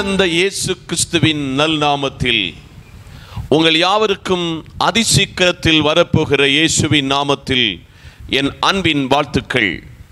உயிர்த்தெழுந்த இயேசு கிறிஸ்துவின் நல் நாமத்தில் உங்கள் யாவருக்கும் அதிசீக்கிரத்தில் வரப்போகிற இயேசுவின் நாமத்தில் என் அன்பின் வாழ்த்துக்கள்.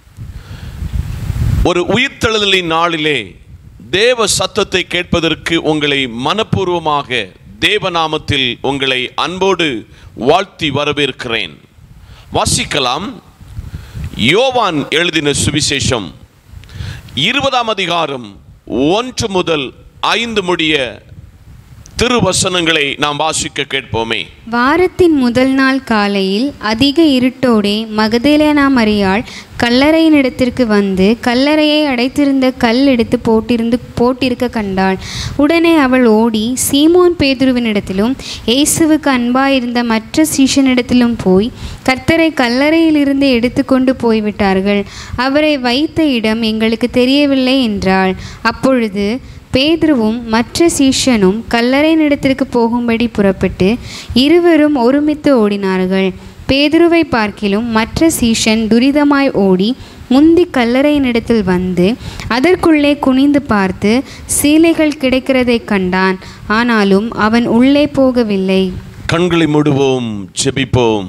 ஒரு உயிர்த்தெழுதலின் நாளிலே தேவ சத்தத்தை கேட்பதற்கு உங்களை மனப்பூர்வமாக தேவநாமத்தில் உங்களை அன்போடு வாழ்த்தி வரவேற்கிறேன். வாசிக்கலாம். யோவான் எழுதின சுவிசேஷம் 20ஆம் அதிகாரம் 1 முதல் 5 முடிய திருவசனங்களை நாம் வாசிக்க கேட்போமே. வாரத்தின் முதல் நாள் காலையில் அதிக இருட்டோடே மகதலேனா மரியாள் கல்லறையினிடத்திற்கு வந்து கல்லறையை அடைத்திருந்த கல் எடுத்து போட்டிருக்க கண்டாள். உடனே அவள் ஓடி சீமோன் பேதுருவினிடத்திலும் இயேசுவுக்கு அன்பாயிருந்த மற்ற சீஷனிடத்திலும் போய் கர்த்தரை கல்லறையிலிருந்து எடுத்துக்கொண்டு போய்விட்டார்கள், அவரை வைத்த இடம் எங்களுக்கு தெரியவில்லை என்றாள். அப்பொழுது பேதுருவும் மற்ற சீஷனும் கல்லறையினிடத்திற்கு போகும்படி புறப்பட்டு இருவரும் ஒருமித்து ஓடினார்கள். பேதுருவை பார்க்கிலும் மற்ற சீஷன் துரிதமாய் ஓடி முந்தி கல்லறையினிடத்தில் வந்து அதற்குள்ளே குனிந்து பார்த்து சீலைகள் கிடைக்கிறதை கண்டான். ஆனாலும் அவன் உள்ளே போகவில்லை. கண்களை மூடுவோம், ஜெபிப்போம்.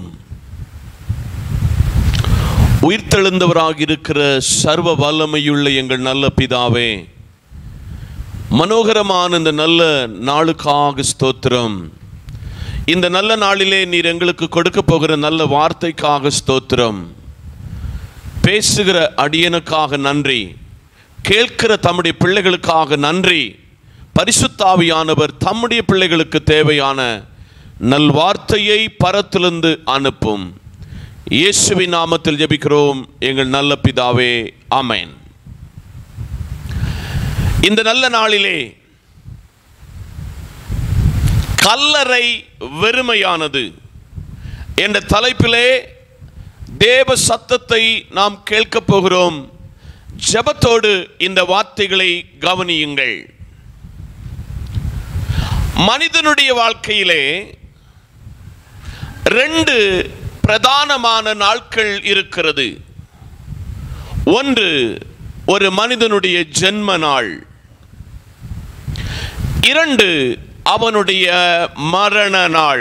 உயிர்த்தெழுந்தவராக இருக்கிற சர்வ வல்லமையுள்ள எங்கள் நல்ல பிதாவே, மனோகரமான இந்த நல்ல நாளுக்காக ஸ்தோத்திரம். இந்த நல்ல நாளிலே நீர் எங்களுக்கு கொடுக்க போகிற நல்ல வார்த்தைக்காக ஸ்தோத்திரம். பேசுகிற அடியனுக்காக நன்றி, கேட்கிற தம்முடைய பிள்ளைகளுக்காக நன்றி. பரிசுத்த ஆவியானவர் தம்முடைய பிள்ளைகளுக்கு தேவையான நல்வார்த்தையை பரத்திலிருந்து அனுப்பும். இயேசுவின் நாமத்தில் ஜெபிக்கிறோம் எங்கள் நல்ல பிதாவே, ஆமென். இந்த நல்ல நாளிலே கல்லறை வெறுமையானது என்ற தலைப்பிலே தேவ சத்தத்தை நாம் கேட்க போகிறோம். ஜெபத்தோடு இந்த வார்த்தைகளை கவனியுங்கள். மனிதனுடைய வாழ்க்கையிலே 2 பிரதானமான நாட்கள் இருக்கிறது. ஒன்று ஒரு மனிதனுடைய ஜென்ம நாள், 2 அவனுடைய மரண நாள்.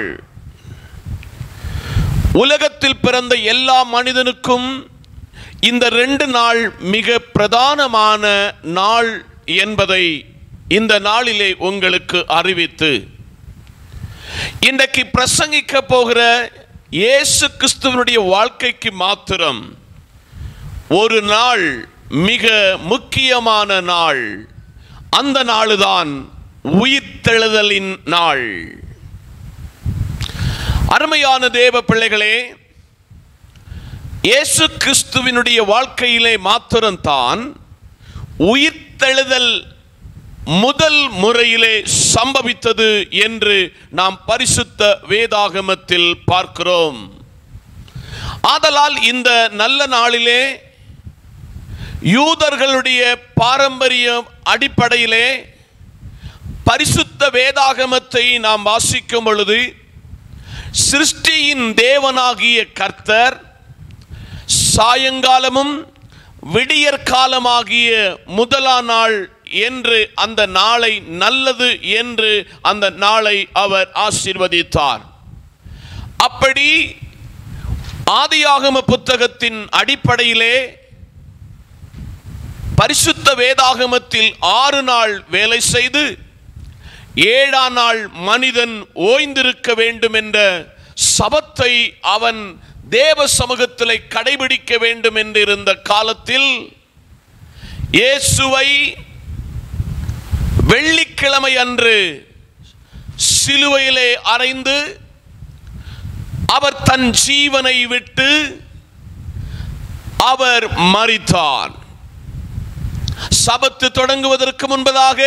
உலகத்தில் பிறந்த எல்லா மனிதனுக்கும் இந்த 2 நாள் மிக பிரதானமான நாள் என்பதை இந்த நாளிலே உங்களுக்கு அறிவித்து, இன்றைக்கு பிரசங்கிக்க போகிற இயேசு கிறிஸ்துவனுடைய வாழ்க்கைக்கு மாத்திரம் ஒரு நாள் மிக முக்கியமான நாள். அந்த நாளுதான் உயிர்த்தெழுதலின் நாள். அருமையான தேவ பிள்ளைகளே, இயேசு கிறிஸ்துவினுடைய வாழ்க்கையிலே மாத்திரம்தான் உயிர்த்தெழுதல் முதல் முறையிலே சம்பவித்தது என்று நாம் பரிசுத்த வேதாகமத்தில் பார்க்கிறோம். ஆதலால் இந்த நல்ல நாளிலே யூதர்களுடைய பாரம்பரிய அடிப்படையிலே பரிசுத்த வேதாகமத்தை நாம் வாசிக்கும் பொழுது, சிருஷ்டியின் தேவனாகிய கர்த்தர் சாயங்காலமும் விடியற்காலமாகிய முதலாம் நாள் என்று அந்த நாளை நல்லது என்று அந்த நாளை அவர் ஆசீர்வதித்தார். அப்படி ஆதியாகம புத்தகத்தின் அடிப்படையிலே பரிசுத்த வேதாகமத்தில் 6 நாள் வேலை செய்து 7ஆம் நாள் மனிதன் ஓய்ந்திருக்க வேண்டும் என்ற சபத்தை அவன் தேவ சமூகத்திலே கடைபிடிக்க வேண்டும் என்று இருந்த காலத்தில் இயேசுவை வெள்ளிக்கிழமை அன்று சிலுவையிலே அறைந்து அவர் தன் ஜீவனை விட்டு அவர் மரித்தார். சபத்து தொடங்குவதற்கு முன்பதாக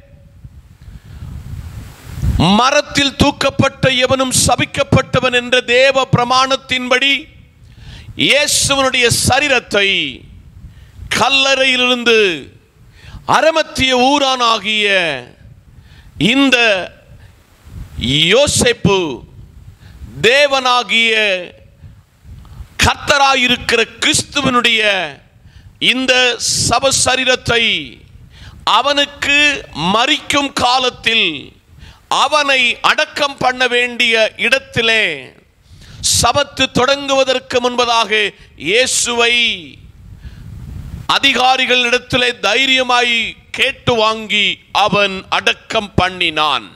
மரத்தில் தூக்கப்பட்ட எவனும் சபிக்கப்பட்டவன் என்ற தேவ பிரமாணத்தின்படி இயேசுவனுடைய சரீரத்தை கல்லறையிலிருந்து அரமத்திய ஊரானாகிய இந்த யோசேப்பு தேவனாகிய கர்த்தராயிருக்கிற கிறிஸ்துவனுடைய இந்த சப சரீரத்தை அவனுக்கு மரிக்கும் காலத்தில் அவனை அடக்கம் பண்ண வேண்டிய இடத்திலே சபத்து தொடங்குவதற்கு முன்பதாக இயேசுவை அதிகாரிகளிடத்திலே தைரியமாய் கேட்டு வாங்கி அவன் அடக்கம் பண்ணினான்.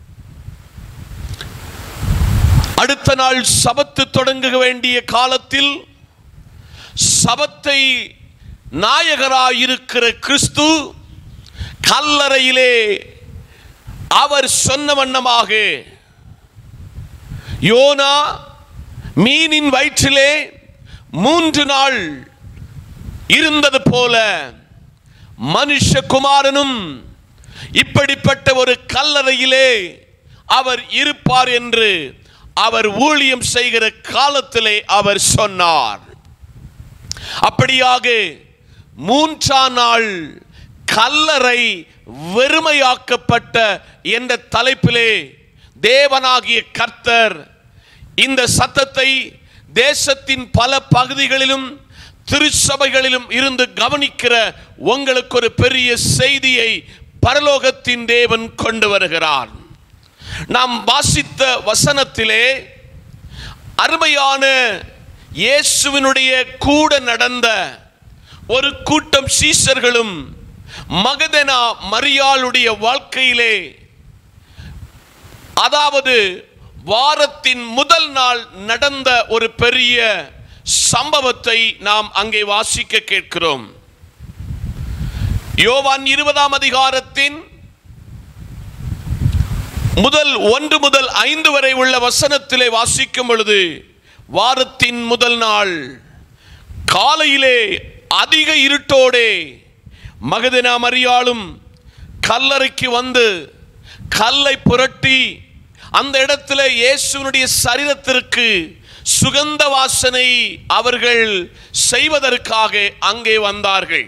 அடுத்த நாள் சபத்து தொடங்க வேண்டிய காலத்தில் சபத்தை நாயகராயிருக்கிற கிறிஸ்து கல்லறையிலே அவர் சொன்ன வண்ணமாக, யோனா மீனின் வயிற்றிலே 3 நாள் இருந்தது போல மனுஷகுமாரனும் இப்படிப்பட்ட ஒரு கல்லறையிலே அவர் இருப்பார் என்று அவர் ஊழியம் செய்கிற காலத்திலே அவர் சொன்னார். அப்படியாக 3ஆம் நாள் கல்லறை வெறுமையாக்கப்பட்ட என்ற தலைப்பிலே தேவனாகிய கர்த்தர் இந்த சத்தத்தை தேசத்தின் பல பகுதிகளிலும் திருச்சபைகளிலும் இருந்து கவனிக்கிற உங்களுக்கு ஒரு பெரிய செய்தியை பரலோகத்தின் தேவன் கொண்டு வருகிறார். நாம் வாசித்த வசனத்திலே அருமையான இயேசுவினுடைய கூட நடந்த ஒரு கூட்டம் சீஷர்களும் மகதலேனா மரியாளுடைய வாழ்க்கையிலே, அதாவது வாரத்தின் முதல் நாள் நடந்த ஒரு பெரிய சம்பவத்தை நாம் அங்கே வாசிக்க கேட்கிறோம். யோவான் 20ஆம் அதிகாரத்தின் முதல் 1 முதல் 5 வரை உள்ள வசனத்திலே வாசிக்கும் பொழுது, வாரத்தின் முதல் நாள் காலையிலே அதிக இருட்டோடே மகதலேனா மரியாளும் கல்லறைக்கு வந்து கல்லை புரட்டி அந்த இடத்துல இயேசுவினுடைய சரீரத்திற்கு சுகந்த வாசனை அவர்கள் செய்வதற்காக அங்கே வந்தார்கள்.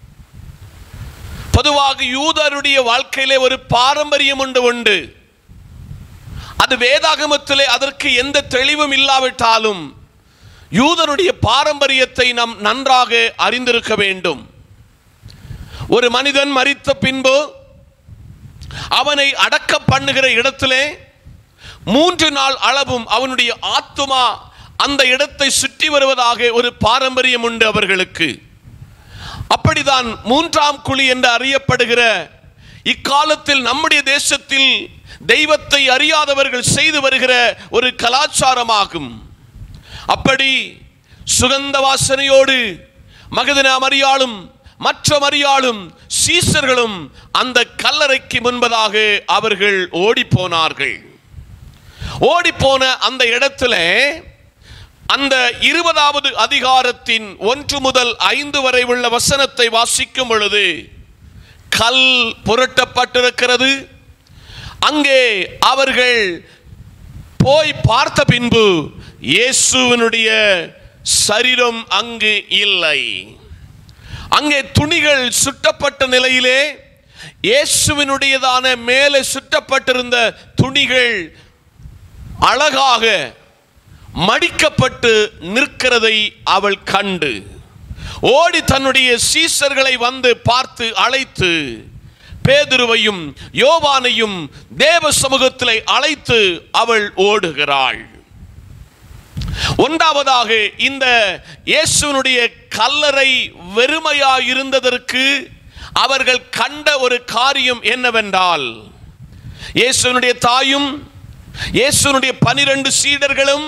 பொதுவாக யூதருடைய வாழ்க்கையிலே ஒரு பாரம்பரியம் உண்டு. அது வேதாகமத்திலே அதற்கு எந்த தெளிவும் இல்லாவிட்டாலும் யூதருடைய பாரம்பரியத்தை நாம் நன்றாக அறிந்திருக்க வேண்டும். ஒரு மனிதன் மரித்த பின்பு அவனை அடக்கம் பண்ணுகிற இடத்திலே 3 நாள் அளவும் அவனுடைய ஆத்துமா அந்த இடத்தை சுற்றி வருவதாக ஒரு பாரம்பரியம் உண்டு அவர்களுக்கு. அப்படிதான் 3ஆம் குழி என்று அறியப்படுகிற இக்காலத்தில் நம்முடைய தேசத்தில் தெய்வத்தை அறியாதவர்கள் செய்து வருகிற ஒரு கலாச்சாரமாகும். அப்படி சுகந்த வாசனையோடு மகதலேனா மரியாளும் மற்ற மரியாளும் சீஷர்களும் அந்த கல்லறைக்கு முன்பதாக அவர்கள் ஓடி போனார்கள். ஓடிப்போன அந்த இடத்துல அந்த 20ஆவது அதிகாரத்தின் 1 முதல் 5 வரை உள்ள வசனத்தை வாசிக்கும் பொழுது, கல் புரட்டப்பட்டிருக்கிறது. அங்கே அவர்கள் போய் பார்த்த பின்பு இயேசுவினுடைய சரீரம் அங்கு இல்லை. அங்கே துணிகள் சுட்டப்பட்ட நிலையிலே இயேசுவினுடையதான மேலே சுட்டப்பட்டிருந்த துணிகள் அழகாக மடிக்கப்பட்டு நிற்கிறதை அவள் கண்டு ஓடி தன்னுடைய சீஷர்களை வந்து பார்த்து அழைத்து பேதுருவையும் யோவானையும் தேவ சமூகத்திலே அழைத்து அவள் ஓடுகிறாள். ஒன்றாவதாக இந்த இயேசுவினுடைய கல்லறை வெறுமையாய் இருந்ததற்கு அவர்கள் கண்ட ஒரு காரியம் என்னவென்றால், இயேசுவினுடைய தாயும் இயேசுவினுடைய 12 சீடர்களும்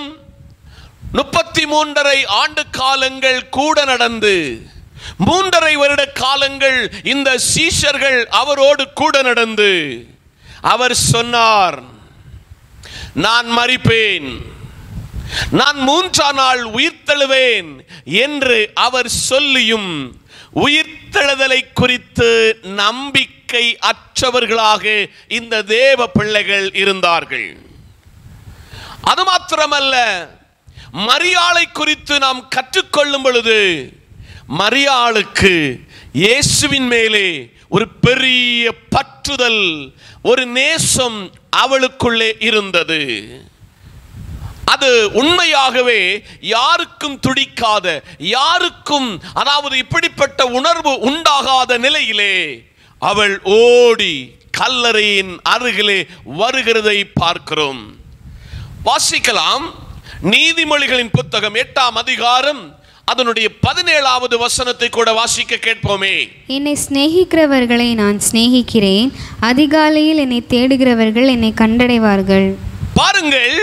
33.5 ஆண்டு காலங்கள் கூட நடந்து 3.5 வருட காலங்கள் இந்த சீஷர்கள் அவரோடு கூட நடந்து அவர் சொன்னார், நான் மரிப்பேன், நான் 3ஆம் நாள் உயிர்த்தெழுவேன் என்று அவர் சொல்லியும் உயிர்த்தெழுதலை குறித்து நம்பிக்கை அற்றவர்களாக இந்த தேவ பிள்ளைகள் இருந்தார்கள். அது மாத்திரமல்ல, மரியாளை குறித்து நாம் கற்றுக்கொள்ளும் பொழுது மரியாளுக்கு இயேசுவின் மேலே ஒரு பெரிய பற்றுதல், ஒரு நேசம் அவளுக்குள்ளே இருந்தது. அது உண்மையாகவே யாருக்கும் துடிக்காத, யாருக்கும் அதாவது இப்படிப்பட்ட உணர்வு உண்டாகாத நிலையிலே அவள் ஓடி கல்லறையின் அருகிலே வருகிறதை பார்க்கிறோம். வாசிக்கலாம். நீதிமொழிகளின் புத்தகம் 8ஆம் அதிகாரம் அதனுடைய 17வது வசனத்தை கூட வாசிக்க கேட்போமே. என்னை சிநேகிக்கிறவர்களை நான் சிநேகிக்கிறேன், அதிகாலையில் என்னை தேடுகிறவர்கள் என்னை கண்டடைவார்கள். பாருங்கள்,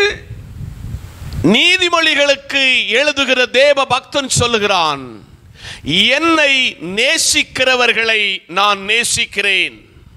நீதிமொழிகளுக்கு எழுதுகிற தேவ பக்தன் சொல்லுகிறான், என்னை நேசிக்கிறவர்களை நான் நேசிக்கிறேன்,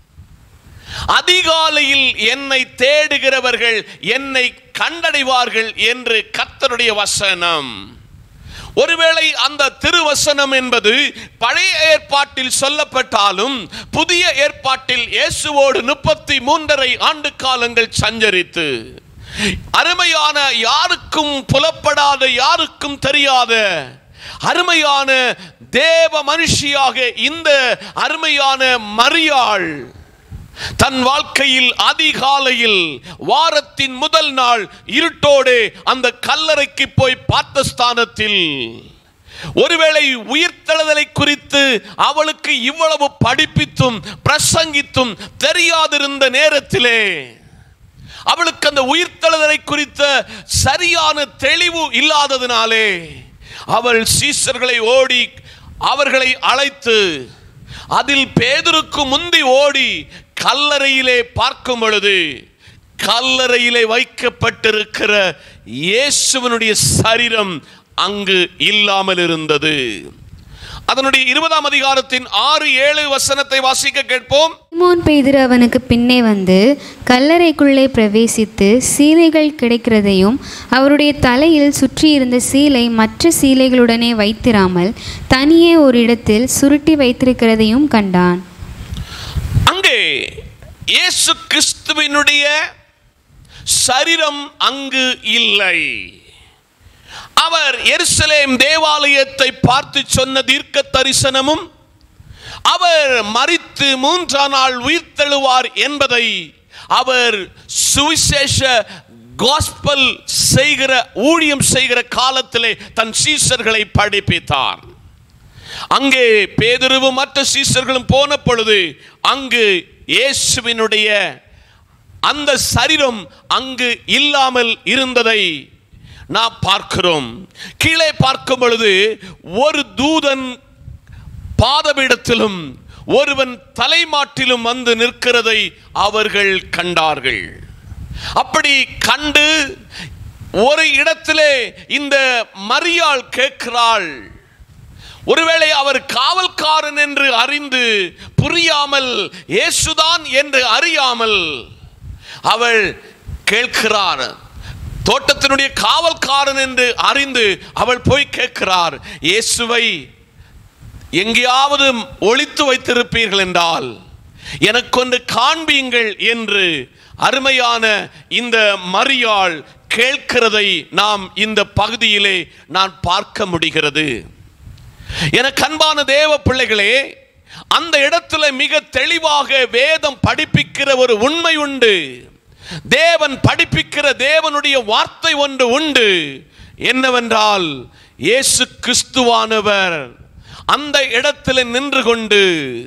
அதிகாலையில் என்னை தேடுகிறவர்கள் என்னை கண்டடைவார்கள் என்று கர்த்தருடைய வசனம். ஒருவேளை அந்த திருவசனம் என்பது பழைய ஏற்பாட்டில் சொல்லப்பட்டாலும் புதிய ஏற்பாட்டில் இயேசுவோடு 33.5 ஆண்டு காலங்கள் சஞ்சரித்து அருமையான, யாருக்கும் புலப்படாத, யாருக்கும் தெரியாத அருமையான தேவ மனுஷியாக இந்த அருமையான மரியாள் தன் வாழ்க்கையில் அதிகாலையில் வாரத்தின் முதல் நாள் இருட்டோடு அந்த கல்லறைக்கு போய் பார்த்த ஸ்தானத்தில் ஒருவேளை உயிர்த்தெழுதலை குறித்து அவளுக்கு இவ்வளவு படிப்பித்தும் பிரசங்கித்தும் தெரியாதிருந்த நேரத்திலே அவளுக்கு அந்த உயிர்த்தெழுதலை குறித்த சரியான தெளிவு இல்லாததினாலே அவள் சீஷர்களை ஓடி அவர்களை அழைத்து அதில் பேதுருக்கு முந்தி ஓடி கல்லறையிலே பார்க்கும் பொழுது கல்லறையிலே வைக்கப்பட்டிருக்கிற இயேசுவினுடைய சரீரம் அங்கு இல்லாமல் இருந்தது. அதனுடைய 20ஆம் அதிகாரத்தின் 6-7 வசனத்தை வாசிக்க கேட்போம். சீமோன் பேதுரு அவனுக்கு பின்னே வந்து கல்லறைக்குள்ளே பிரவேசித்து சீலைகள் கிடைக்கிறதையும் அவருடைய தலையில் சுற்றியிருந்த சீலை மற்ற சீலைகளுடனே வைத்திராமல் தனியே ஒரு இடத்தில் சுருட்டி வைத்திருக்கிறதையும் கண்டான். அங்கே இயேசு கிறிஸ்துவினுடைய சரீரம் அங்கு இல்லை. அவர் எருசலேம் தேவாலயத்தை பார்த்து சொன்ன தீர்க்க தரிசனமும் அவர் மரித்து 3ஆம் நாள் உயிர்த்தெழுவார் என்பதை அவர் சுவிசேஷ காஸ்பல் செய்கிற ஊழியம் செய்கிற காலத்திலே தன் சீஷர்களை படிப்பித்தார். அங்கே பேதுருவும் மற்ற சீஷர்களும் போன பொழுது அங்கு இயேசுவினுடைய அந்த சரீரம் அங்கு இல்லாமல் இருந்ததை நாம் பார்க்கிறோம். கீழே பார்க்கும் பொழுது ஒரு தூதன் பாதபீடத்திலும் ஒருவன் தலைமாட்டிலும் வந்து நிற்கிறதை அவர்கள் கண்டார்கள். அப்படி கண்டு ஒரு இடத்திலே இந்த மரியாள் கேட்கிறாள். ஒருவேளை அவர் காவல்காரன் என்று அறிந்து புரியாமல், இயேசுதான் என்று அறியாமல் அவள் கேட்கிறார். தோட்டத்தினுடைய காவல்காரன் என்று அறிந்து அவள் போய் கேட்கிறார், இயேசுவை எங்கேயாவது ஒளித்து வைத்திருப்பீர்கள் என்றால் எனக்கொன்று காண்பீங்கள் என்று அருமையான இந்த மரியாள் கேட்கிறதை நாம் இந்த பகுதியிலே நான் பார்க்க முடிகிறது. எனக்கு அன்பான தேவ பிள்ளைகளே, அந்த இடத்துல மிக தெளிவாக வேதம் படிப்பிக்கிற ஒரு உண்மை உண்டு. தேவன் படிப்பிக்கிற தேவனுடைய வார்த்தை ஒன்று உண்டு. என்னவென்றால் இயேசு கிறிஸ்துவானவர் அந்த இடத்துல நின்று கொண்டு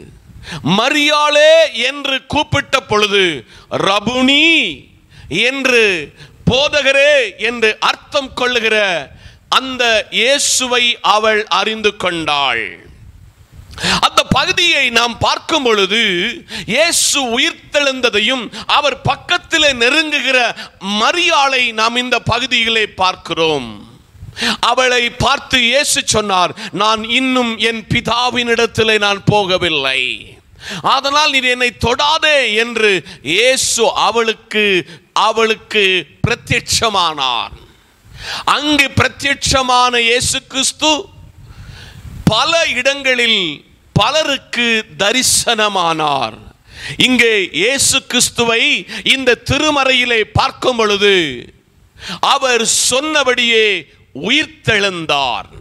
மரியாளே என்று கூப்பிட்ட பொழுது ரபுனி என்று, போதகரே என்று அர்த்தம் கொள்ளுகிற அந்த இயேசுவை அவள் அறிந்து கொண்டாள். அந்த பகுதியை நாம் பார்க்கும் பொழுது இயேசு உயிர்த்தெழுந்ததையும் அவர் பக்கத்தில் நெருங்குகிற மரியாளை நாம் இந்த பகுதியிலே பார்க்கிறோம். அவளை பார்த்து இயேசு சொன்னார், நான் இன்னும் என் பிதாவினிடத்திலே நான் போகவில்லை, அதனால் நீ என்னை தொடாதே என்று இயேசு அவளுக்கு பிரத்யட்சமானார். அங்கு பிரத்யட்சமான இயேசு கிறிஸ்து பல இடங்களில் பலருக்கு தரிசனமானார். இங்கே இயேசு கிறிஸ்துவை இந்த திருமறையிலே பார்க்கும் பொழுது அவர் சொன்னபடியே உயிர்த்தெழுந்தார்.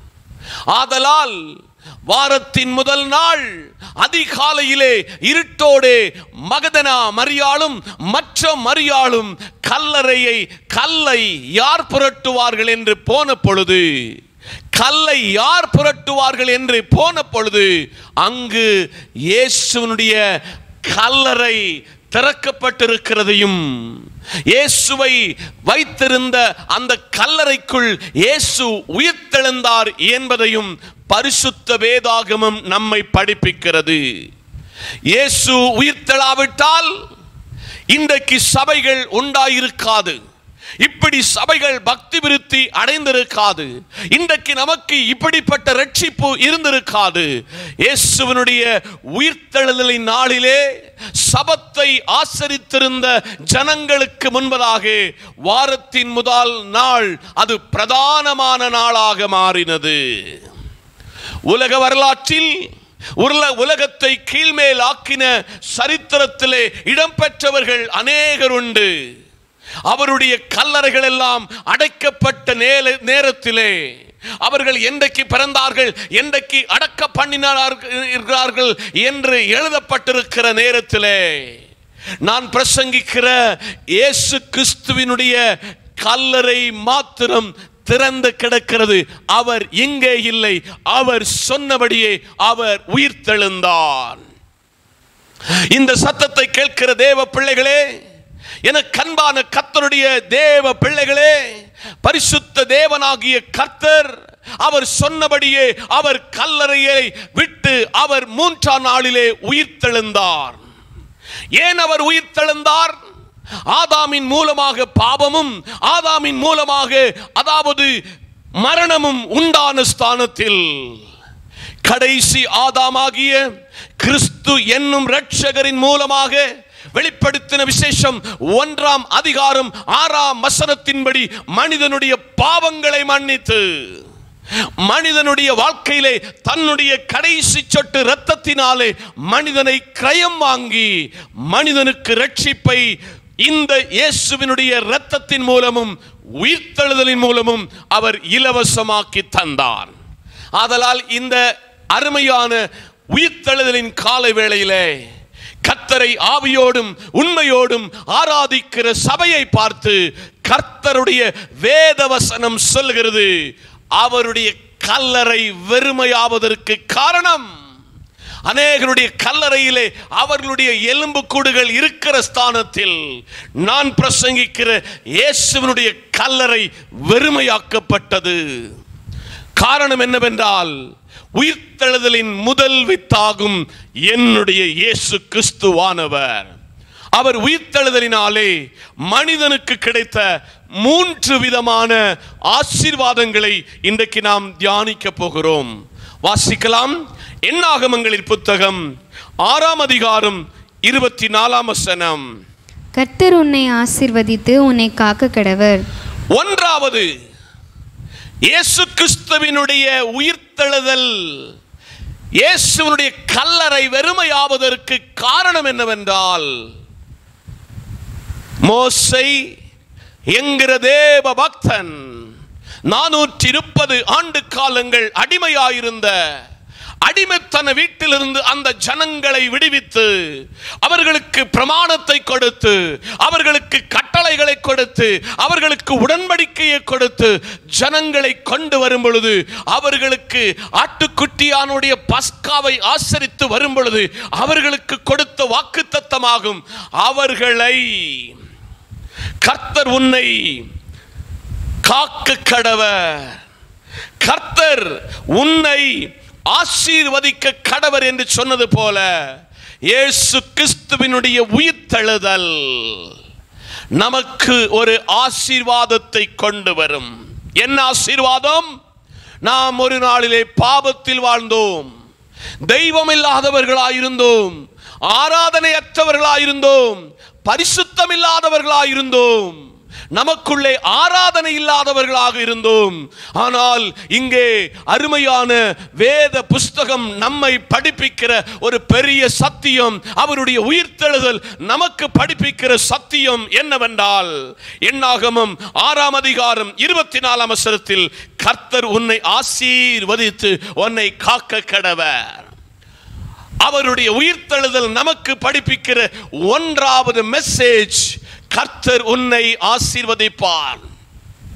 ஆதலால் வாரத்தின் முதல் நாள் அதிகாலையிலே இருட்டோடே மகதனா மரியாளும் மற்ற மரியாளும் கல்லை யார் புரட்டுவார்கள் என்று போன பொழுது கல்லை யார் புரட்டுவார்கள் என்று போன பொழுது அங்கு இயேசுவினுடைய கல்லறை திறக்கப்பட்டிருக்கிறதையும் இயேசுவை வைத்திருந்த அந்த கல்லறைக்குள் இயேசு உயிர்த்தெழுந்தார் என்பதையும் பரிசுத்த வேதாகமம் நம்மை படிப்பிக்கிறது. இயேசு உயிர்த்தெழாவிட்டால் இன்றைக்கு சபைகள் உண்டாயிருக்காது, இப்படி சபைகள் பக்தி விருத்தி அடைந்திருக்காது, இன்றைக்கு நமக்கு இப்படிப்பட்ட ரட்சிப்பு இருந்திருக்காது. இயேசுவினுடைய உயிர்த்தெழுதலின் நாளிலே சபத்தை ஆசரித்திருந்த ஜனங்களுக்கு முன்பதாக வாரத்தின் முதல் நாள் அது பிரதானமான நாளாக மாறினது. உலக வரலாற்றில் உலகத்தை கீழ்மேல் ஆக்கின சரித்திரத்திலே இடம்பெற்றவர்கள் அநேகர் உண்டு. அவருடைய கல்லறைகள் எல்லாம் அடைக்கப்பட்ட நேரத்திலே அவர்கள் என்றைக்கு பிறந்தார்கள், என்றைக்கு அடக்க பண்ணினார்கள் என்று எழுதப்பட்டிருக்கிற நேரத்திலே நான் பிரசங்கிக்கிற இயேசு கிறிஸ்துவினுடைய கல்லறை மாத்திரம் திறந்து கிடக்கிறது. அவர் இங்கே இல்லை, அவர் சொன்னபடியே அவர் உயிர்த்தெழுந்தார். இந்த சத்தத்தை கேட்கிற தேவ பிள்ளைகளே, எனக்கு அன்பான கர்த்தருடைய தேவ பிள்ளைகளே, பரிசுத்த தேவனாகிய கர்த்தர் அவர் சொன்னபடியே அவர் கல்லறையை விட்டு அவர் 3ஆம் நாளிலே உயிர்த்தெழுந்தார். ஏன் அவர் உயிர்த்தெழுந்தார்? ஆதாமின் மூலமாக பாவமும், ஆதாமின் மூலமாக அதாவது மரணமும் உண்டான ஸ்தானத்தில் கடைசி ஆதாமாகிய கிறிஸ்து என்னும் இரட்சகரின் மூலமாக வெளிப்படுத்தின விசேஷம் 1ஆம் அதிகாரம் 6ஆம் வசனத்தின்படி மனிதனுடைய பாவங்களை மன்னித்து மனிதனுடைய வாழ்க்கையிலே தன்னுடைய கடைசி சொட்டு இரத்தத்தினாலே மனிதனை கிரயம் வாங்கி மனிதனுக்கு ரட்சிப்பை இந்த இயேசுவினுடைய இரத்தத்தின் மூலமும் உயிர்த்தெழுதலின் மூலமும் அவர் இலவசமாக்கி தந்தார். ஆதலால் இந்த அருமையான உயிர்த்தெழுதலின் காலை வேளையிலே கர்த்தரை ஆவியோடும் உண்மையோடும் ஆராதிக்கிற சபையை பார்த்து கர்த்தருடைய வேதவசனம் சொல்கிறது, அவருடைய கல்லறை வெறுமையாவதற்கு காரணம் அநேகருடைய கல்லறையிலே அவர்களுடைய எலும்பு கூடுகள் இருக்கிற ஸ்தானத்தில் நான் பிரசங்கிக்கிற இயேசுவினுடைய கல்லறை வெறுமையாக்கப்பட்டது. காரணம் என்னவென்றால் உயிர்த்தெழுதலின் முதல் வித்தாகும் என்னுடைய இயேசு கிறிஸ்துவானவர். அவர் உயிர்த்தெழுதலினாலே மனிதனுக்கு கிடைத்த 3 விதமான ஆசீர்வாதங்களை இன்றைக்கு நாம் தியானிக்க போகிறோம். வாசிக்கலாம். என்னாகமங்களின் புத்தகம் 6ஆம் அதிகாரம் 24ஆம் வசனம். கர்த்தர் உன்னை ஆசீர்வதித்து உன்னை காக்க கடவர். ஒன்றாவது, இயேசு கிறிஸ்துவினுடைய உயிர்த்தெழுதல், இயேசுவினுடைய கல்லறை வெறுமையாவதற்கு காரணம் என்னவென்றால் மோசே என்கிற தேவ பக்தன் 430 ஆண்டு காலங்கள் அடிமையாயிருந்த அடிமைத்தன வீட்டிலிருந்து அந்த ஜனங்களை விடுவித்து அவர்களுக்கு பிரமாணத்தை கொடுத்து அவர்களுக்கு கட்டளைகளை கொடுத்து அவர்களுக்கு உடன்படிக்கையை கொடுத்து ஜனங்களை கொண்டு வரும் பொழுது அவர்களுக்கு ஆட்டுக்குட்டியானுடைய பஸ்காவை ஆசரித்து வரும் பொழுது அவர்களுக்கு கொடுத்த வாக்குத்தத்தமாகும், அவர்களை கர்த்தர் உன்னை காக்க கடவர், கர்த்தர் உன்னை ஆசீர்வதிக்க கடவர் என்று சொன்னது போல இயேசு கிறிஸ்துவினுடைய உயிர்த்தெழுதல் நமக்கு ஒரு ஆசீர்வாதத்தை கொண்டு வரும். என்ன ஆசீர்வாதம்? நாம் ஒரு நாளிலே பாவத்தில் வாழ்ந்தோம், தெய்வம் இல்லாதவர்களாயிருந்தோம், ஆராதனையற்றவர்களாயிருந்தோம், பரிசுத்தம் இல்லாதவர்களாயிருந்தோம், நமக்குள்ளே ஆராதனை இல்லாதவர்களாக இருந்தோம். ஆனால் இங்கே அருமையான வேத புஸ்தகம் நம்மை படிப்பிக்கிற ஒரு பெரிய சத்தியம், அவருடைய உயிர்த்தெழுதல் நமக்கு படிப்பிக்கிற சத்தியம் என்னவென்றால் என்னாகமம் 6ஆம் அதிகாரம் 24ஆம் வசனத்தில் கர்த்தர் உன்னை ஆசீர்வதித்து உன்னை காக்க கடவர். அவருடைய உயிர்த்தெழுதல் நமக்கு படிப்பிக்கிற 1வது மெசேஜ், கர்த்தர் உன்னை ஆசீர்வதிப்பார்.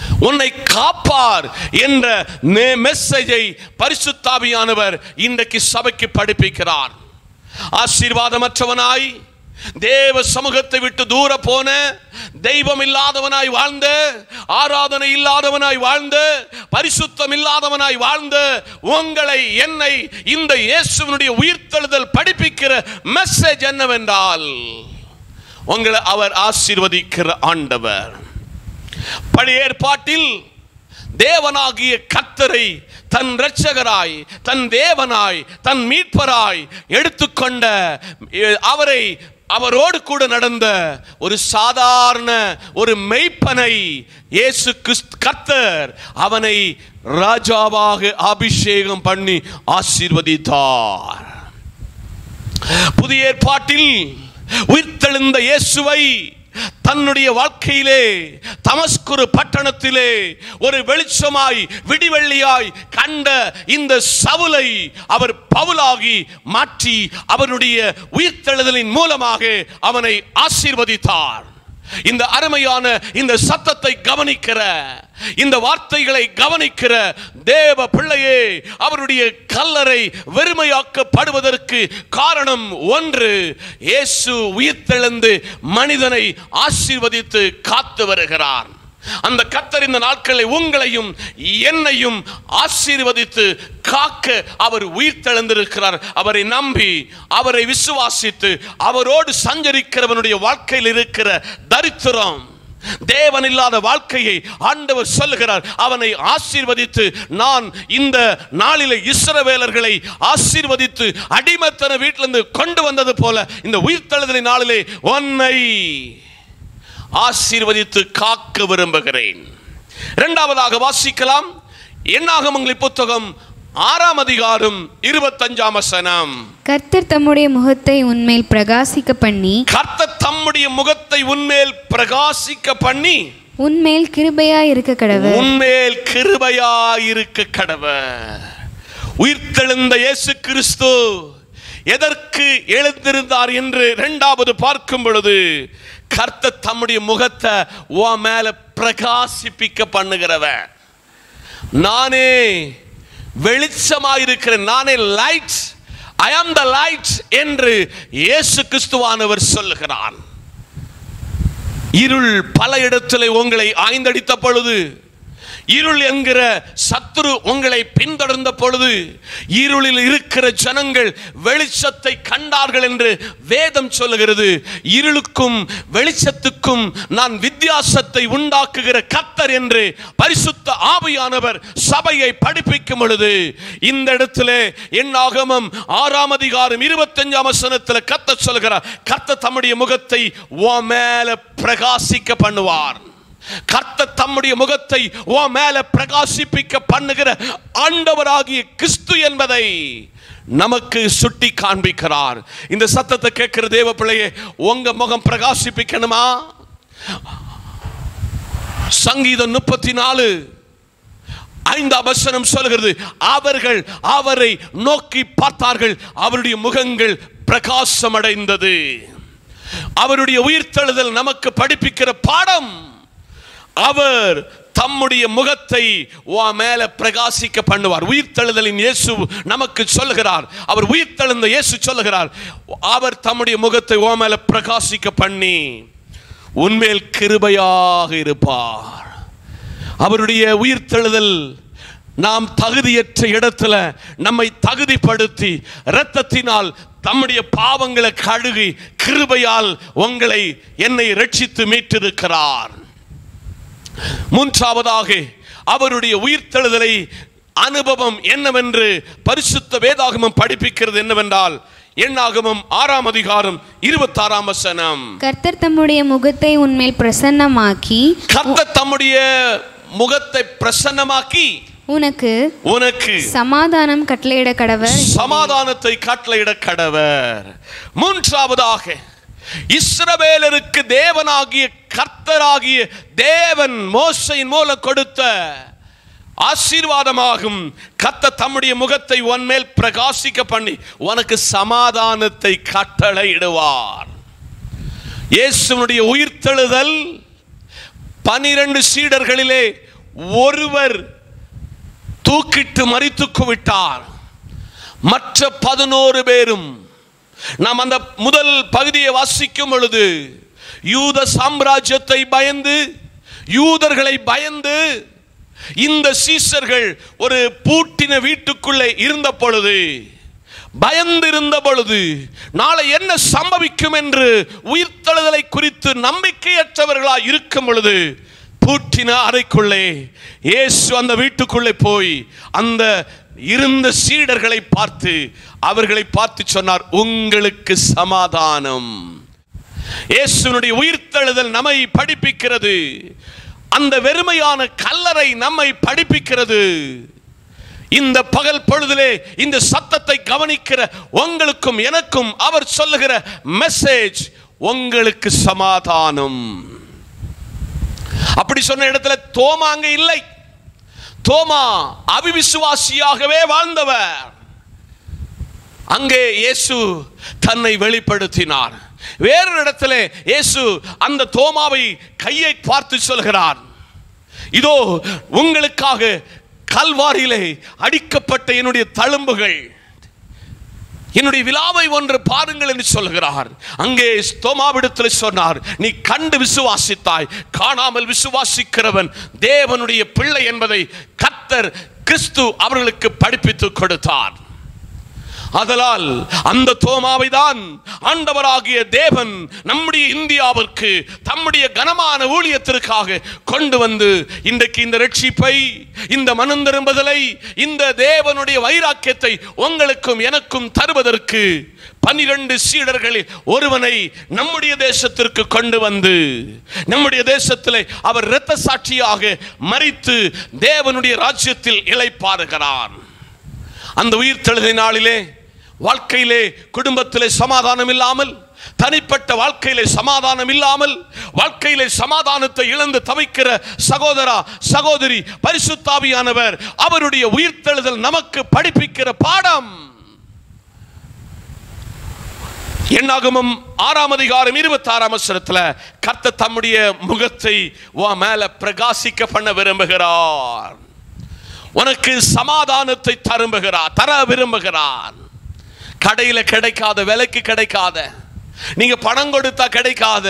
உன்னை காப்பார் என்ற மெசேஜை பரிசுத்த ஆவியானவர் இன்றைக்கு சபைக்கு படிப்பிக்கிறார். ஆசீர்வாதமற்றவனாய், தேவ சமூகத்தை விட்டு தூர போன, தெய்வம் இல்லாதவனாய் வாழ்ந்த, ஆராதனை இல்லாதவனாய் வாழ்ந்த, பரிசுத்தம் இல்லாதவனாய் வாழ்ந்த உங்களை, என்னை இந்த இயேசுவினுடைய உயிர்த்தெழுதல் படிப்பிக்கிற மெசேஜ் என்னவென்றால், உங்களை அவர் ஆசீர்வதிக்கிற ஆண்டவர். பழைய ஏற்பாட்டில் தேவனாகிய கர்த்தரை தன் இரட்சகராய், தன் தேவனாய், தன் மீட்பராய் எடுத்துக்கொண்ட அவரோடு கூட நடந்த ஒரு சாதாரண ஒரு மெய்ப்பனை இயேசு கிறிஸ்து கர்த்தர் அவனை ராஜாவாக அபிஷேகம் பண்ணி ஆசீர்வதித்தார். புதிய ஏற்பாட்டில் உயிர்த்தெழுந்த இயேசுவை தன்னுடைய வாழ்க்கையிலே தமஸ்கு பட்டணத்திலே ஒரு வெளிச்சமாய், விடிவெள்ளியாய் கண்ட இந்த சவுலை அவர் பவுலாகி மாற்றி அவருடைய உயிர்த்தெழுதலின் மூலமாக அவனை ஆசீர்வதித்தார். இந்த அருமையான இந்த சத்தத்தை கவனிக்கிற, இந்த வார்த்தைகளை கவனிக்கிற தேவ பிள்ளையே, அவருடைய கல்லறை வெறுமையாக்கப்படுவதற்கு காரணம் ஒன்று, இயேசு உயிர்த்தெழுந்து மனிதனை ஆசீர்வதித்து காத்து வருகிறார். அந்த கர்த்தர் இந்த நாட்களில் உங்களையும் என்னையும் ஆசீர்வதித்து காக்க அவர் உயிர்த்தெழுந்திருக்கிறார். அவரை நம்பி, அவரை விசுவாசித்து, அவரோடு சஞ்சரிக்கிறவனுடைய வாழ்க்கையில் இருக்கிற தரித்திரம், தேவன் இல்லாத வாழ்க்கையை ஆண்டவர் சொல்லுகிறார். அவனை ஆசீர்வதித்து, நான் இந்த நாளிலே இஸ்ரவேலர்களை ஆசீர்வதித்து அடிமைத்தன வீட்டிலிருந்து கொண்டு வந்தது போல இந்த உயிர்த்தெழுதலின் நாளிலே உன்னை ஆசீர்வதித்து காக்க விரும்புகிறேன். இரண்டாவதாக வாசிக்கலாம், என்னாகமங்களின் புத்தகம் 6ஆம் அதிகாரம் 25ஆம் வசனம். கர்த்தர் தம்முடைய முகத்தை உன்மேல் பிரகாசிக்க பண்ணி, கர்த்தர் தம்முடைய முகத்தை உன்மேல் பிரகாசிக்க பண்ணி, உன்மேல் கிருபையாய் இருக்க கடவர். உன்மேல் கிருபையாய் இருக்க கடவர். உயிர்த்தெழுந்த இயேசு கிறிஸ்து எதற்கு எழுந்திருந்தார் என்று இரண்டாவது பார்க்கும் பொழுது, கர்த்தர் தம்முடைய முகத்தை உன் மேல பிரகாசிப்பிக்க பண்ணுகிறவன். நானே வெளிச்சமாயிருக்கிறேன், நானே லைட், ஐ ஆம் த லைட் என்று இயேசு கிறிஸ்துவானவர் சொல்லுகிறான். இருள் பல இடத்திலே உங்களை ஆய்ந்தடித்த பொழுது, இருள் என்கிற சத்துரு உங்களை பின்தொடர்ந்த பொழுது, இருளில் இருக்கிற ஜனங்கள் வெளிச்சத்தை கண்டார்கள் என்று வேதம் சொல்லுகிறது. இருளுக்கும் வெளிச்சத்துக்கும் நான் வித்தியாசத்தை உண்டாக்குகிற கர்த்தர் என்று பரிசுத்த ஆவியானவர் சபையை படிப்பிக்கும் பொழுது, இந்த இடத்திலே என்னாகமம் 6ஆம் அதிகாரம் 25ஆம் வசனத்தில் கர்த்தர் சொல்கிறார், கர்த்தர் தம்முடைய முகத்தை உன் மேல பிரகாசிக்க பண்ணுவார். கர்த்தர் தம்முடைய முகத்தை உன் மேல பிரகாசிப்பிக்க பண்ணுகிற ஆண்டவராகிய கிறிஸ்து என்பதை நமக்கு சுட்டி காண்பிக்கிறார். இந்த சத்தத்தை கேட்கிற தேவ பிள்ளையே, உங்க முகம் பிரகாசிப்பிக்கணுமா? சங்கீதம் 34 5ஆம் வசனம் சொல்கிறது, அவர்கள் அவரை நோக்கி பார்த்தார்கள், அவருடைய முகங்கள் பிரகாசம் அடைந்தது. அவருடைய உயிர்த்தெழுதல் நமக்கு படிப்பிக்கிற பாடம், அவர் தம்முடைய முகத்தை உன் மேல பிரகாசிக்க பண்ணுவார். உயிர்த்தெழுதலின் இயேசு நமக்கு சொல்லுகிறார், அவர் உயிர்த்தெழுந்த இயேசு சொல்லுகிறார், அவர் தம்முடைய முகத்தை உன் மேல பிரகாசிக்க பண்ணி உன்மேல் கிருபையாக இருப்பார். அவருடைய உயிர்த்தெழுதல் நாம் தகுதியற்ற இடத்துல நம்மை தகுதிப்படுத்தி இரத்தத்தினால் தம்முடைய பாவங்களை கழுகி கிருபையால் உங்களை, என்னை ரட்சித்து மீட்டிருக்கிறார். மூன்றாவதாக அவருடைய உயிர்த்தெழுதலை அனுபவம் என்னவென்று பரிசுத்த வேதாகமம் படிப்பிக்கிறது என்னவென்றால், என்னாகமம் 6ஆம் அதிகாரம் 26ஆம் வசனம். கர்த்தர் தம்முடைய முகத்தை உன்மேல் பிரசன்னமாக்கி, கர்த்தர் தம்முடைய முகத்தை பிரசன்னமாக்கி உனக்கு சமாதானம் கட்டளையிட கடவர், சமாதானத்தை கட்டளையிட கடவர். மூன்றாவதாக இஸ்ரவேலருக்கு தேவனாகிய கர்த்தராகிய தேவன் மோசையின் மூலம் கொடுத்த ஆசீர்வாதமாகும், கர்த்தர் தம்முடைய முகத்தை உன் மேல் பிரகாசிக்க பண்ணி உனக்கு சமாதானத்தை கட்டளையிடுவார். இயேசுவினுடைய உயிர்த்தெழுதல் 12 சீடர்களிலே ஒருவர் தூக்கிட்டு மரித்து விட்டார். மற்ற 11 பேரும், நாம் அந்த முதல் பகுதியை வாசிக்கும் பொழுது, யூத சாம்ராஜ்யத்தை பயந்து, யூதர்களை பயந்து இந்த சீசர்கள் ஒரு பூட்டின வீட்டுக்குள்ளே இருந்த பொழுது, பயந்திருந்த பொழுது, நாளை என்ன சம்பவிக்கும் என்று உயிர்த்தெழுதலை குறித்து நம்பிக்கையற்றவர்களாய் இருக்கும் பொழுது, பூட்டின அறைக்குள்ளே இயேசு அந்த வீட்டுக்குள்ளே போய் அந்த இருந்த சீடர்களை பார்த்து, அவர்களை பார்த்து சொன்னார், உங்களுக்கு சமாதானம். இயேசுனுடைய உயிர்த்தெழுதல் நம்மை படிப்பிக்கிறது. அந்த வெறுமையான கல்லறை நம்மை படிப்பிக்கிறது. இந்த பகல் பொழுதிலே இந்த சத்தத்தை கவனிக்கிற உங்களுக்கும் எனக்கும் அவர் சொல்லுகிற மெசேஜ், உங்களுக்கு சமாதானம். அப்படி சொன்ன இடத்துல தோமா அங்க இல்லை. தோமா அவிவிசுவாசியாகவே வாழ்ந்தவர். அங்கே இயேசு தன்னை வெளிப்படுத்தினார். வேறு இடத்துல இயேசு அந்த தோமாவை கையை பார்த்து சொல்கிறார், இதோ உங்களுக்காக கல்வாரியிலே அடிக்கப்பட்ட என்னுடைய தழும்புகள், என்னுடைய விலாவை ஒன்று பாருங்கள் என்று சொல்கிறார். அங்கே தோமாவிடத்தில் சொன்னார், நீ கண்டு விசுவாசித்தாய், காணாமல் விசுவாசிக்கிறவன் தேவனுடைய பிள்ளை என்பதை கர்த்தர் கிறிஸ்து அவர்களுக்கு படிப்பித்து கொடுத்தார். அதனால் அந்த தோமாவை தான் ஆண்டவராகிய தேவன் நம்முடைய இந்தியாவிற்கு தம்முடைய கனமான ஊழியத்திற்காக கொண்டு வந்து இன்றைக்கு இந்த ரட்சிப்பை, இந்த மனம் திரும்புதலை, இந்த தேவனுடைய வைராக்கியத்தை உங்களுக்கும் எனக்கும் தருவதற்கு 12 சீடர்களில் ஒருவனை நம்முடைய தேசத்திற்கு கொண்டு வந்து, நம்முடைய தேசத்தில் அவர் இரத்த சாட்சியாக மரித்து தேவனுடைய ராஜ்யத்தில் இளைப்பாறுகிறார். அந்த உயிர்த்தெழுதல் நாளிலே வாழ்க்கையிலே, குடும்பத்திலே சமாதானம் இல்லாமல், தனிப்பட்ட வாழ்க்கையிலே சமாதானம் இல்லாமல், வாழ்க்கையிலே சமாதானத்தை இழந்து தவிக்கிற சகோதரா சகோதரி, பரிசுத்த ஆவியானவர் அவருடைய உயிர்த்தெழுதல் நமக்கு படிப்பிக்கிற பாடம். என்னாகமம் 6ஆம் அதிகாரம் 26ஆம் வசனத்தில் கர்த்தர் தம்முடைய முகத்தை உன் மேல பிரகாசிக்க பண்ண விரும்புகிறார். உனக்கு சமாதானத்தை தர விரும்புகிறார். கடையில் கிடைக்காத, விலைக்கு கிடைக்காத, நீங்க பணம் கொடுத்தா கிடைக்காத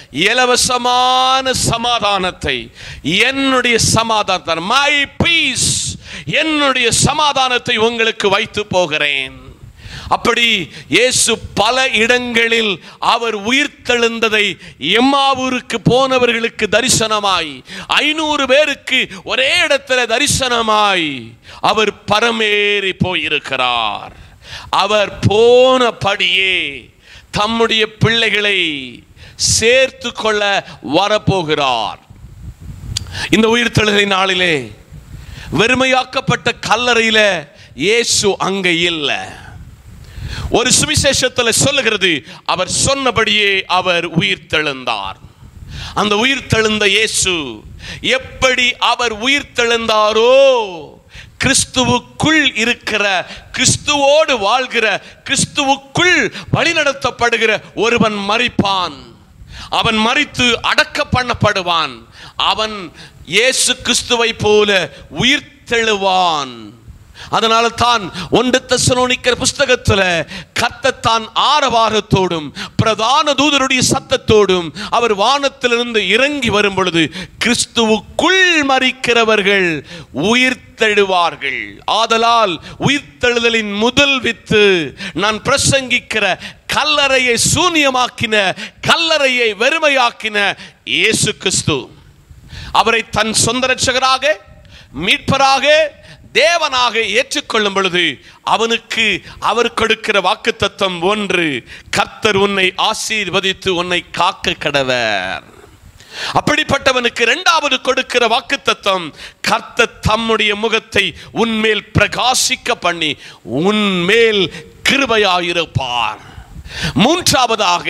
இலவசமான சமாதானத்தை, என்னுடைய சமாதானத்தை, மை பீஸ், என்னுடைய சமாதானத்தை உங்களுக்கு வைத்து போகிறேன். அப்படி இயேசு பல இடங்களில் அவர் உயிர்த்தெழுந்ததை எம்மாவூருக்கு போனவர்களுக்கு தரிசனமாய், 500 பேருக்கு ஒரே இடத்துல தரிசனமாய் அவர் பரமேறி போயிருக்கிறார். அவர் போனபடியே தம்முடைய பிள்ளைகளை சேர்த்து கொள்ள வரப்போகிறார். இந்த உயிர்த்தெழுதல் நாளிலே வெறுமையாக்கப்பட்ட கல்லறையில இயேசு அங்கே இல்லை. ஒரு சுவிசேஷத்தில் சொல்லுகிறது, அவர் சொன்னபடியே அவர் உயிர்த்தெழுந்தார். அந்த உயிர்த்தெழுந்த இயேசு எப்படி அவர் உயிர்த்தெழுந்தாரோ, கிறிஸ்துவுக்குள் இருக்கிற, கிறிஸ்துவோடு வாழ்கிற, கிறிஸ்துவுக்குள் வழிநடத்தப்படுகிற ஒருவன் மரிப்பான். அவன் மரித்து அடக்க பண்ணப்படுவான். அவன் இயேசு கிறிஸ்துவை போல உயிர்த்தெழுவான். அதனால தான் 1 தெசலோனிக்கர் புஸ்தகத்தில் கர்த்தர் தான் ஆரவாரத்தோடும் பிரதான தூதருடைய சத்தத்தோடும் அவர் வானத்திலிருந்து இறங்கி வரும் பொழுது கிறிஸ்துவுக்குள் மரிக்கிறவர்கள் உயிர்த்தெழுவார்கள். ஆதலால் உயிர்த்தெழுதலின் முதல் வித்து நான் பிரசங்கிக்கிற கல்லறையை சூனியமாக்கின, கல்லறையை வெறுமையாக்கின இயேசு கிறிஸ்து. அவரை தன் சொந்த இரட்சகராக, மீட்பராக, தேவனாக ஏற்றுக்கொள்ளும் பொழுது அவனுக்கு அவர் கொடுக்கிற வாக்குத்தத்தம் ஒன்று, கர்த்தர் உன்னை ஆசீர்வதித்து உன்னை காக்க கடவர். அப்படிப்பட்டவனுக்கு இரண்டாவது கொடுக்கிற வாக்குத்தத்தம், கர்த்தர் தம்முடைய முகத்தை உன்மேல் பிரகாசிக்க பண்ணி உன்மேல் கிருபையாயிருப்பார். மூன்றாவதாக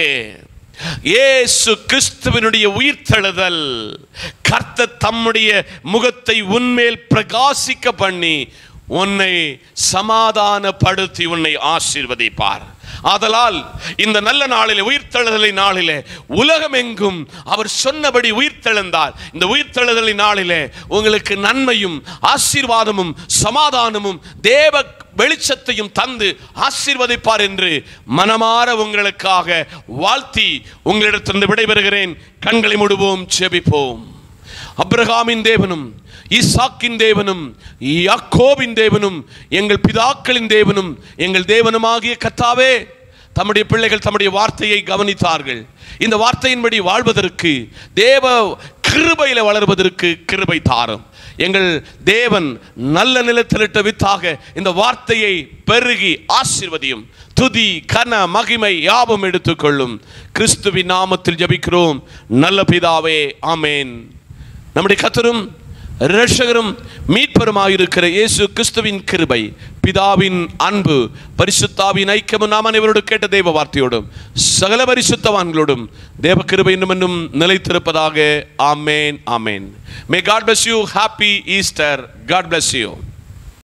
இயேசு கிறிஸ்துவினுடைய உயிர்த்தெழுதல், கர்த்தர் தம்முடைய முகத்தை உன்மேல் பிரகாசிக்க பண்ணி உன்னை சமாதானப்படுத்தி உன்னை ஆசீர்வதிப்பார். ஆதலால் இந்த நல்ல நாளிலே, உயிர்த்தெழுதலை நாளிலே, உலகம் எங்கும் அவர் சொன்னபடி உயிர்த்தெழுந்தால், இந்த உயிர்த்தெழுதலை நாளிலே உங்களுக்கு நன்மையும் ஆசீர்வாதமும் சமாதானமும் தேவ வெளிச்சத்தையும் தந்து ஆசீர்வதிப்பார் என்று மனமாற உங்களுக்காக வாழ்த்தி உங்களிடத்திலிருந்து விடைபெறுகிறேன். கண்களை மூடுவோம், ஜெபிப்போம். அபிரகாமின் தேவனும் ஈசாக்கின் தேவனும் யாக்கோபின் தேவனும் எங்கள் பிதாக்களின் தேவனும் எங்கள் தேவனுமாகிய கர்த்தாவே, தம்முடைய பிள்ளைகள் தம்முடைய வார்த்தையை கவனித்தார்கள். இந்த வார்த்தையின்படி வாழ்வதற்கு, தேவ கிருபையில வளர்வதற்கு கிருபை தாரும். எங்கள் தேவன் நல்ல நிலத்திலிட்ட வித்தாக இந்த வார்த்தையை பெருகி ஆசீர்வதியும். துதி கன மகிமை யாவும் எடுத்துக்கொள்ளும். கிறிஸ்துவின் நாமத்தில் ஜெபிக்கிறோம் நல்ல பிதாவே, ஆமேன். நம்முடைய கர்த்தரும் இரட்சகரும் மீட்பருமாயிருக்கிற இயேசு கிறிஸ்துவின் கிருபை, பிதாவின் அன்பு, பரிசுத்தாவின் ஐக்கியமும் நாம் அனைவரோடு கேட்ட தேவ வார்த்தையோடும் சகல பரிசுத்தவான்களோடும் தேவ கிருபை இன்னும் நிலைத்திருப்பதாக. ஆமேன், ஆமேன். May God bless you. Happy Easter. God bless you.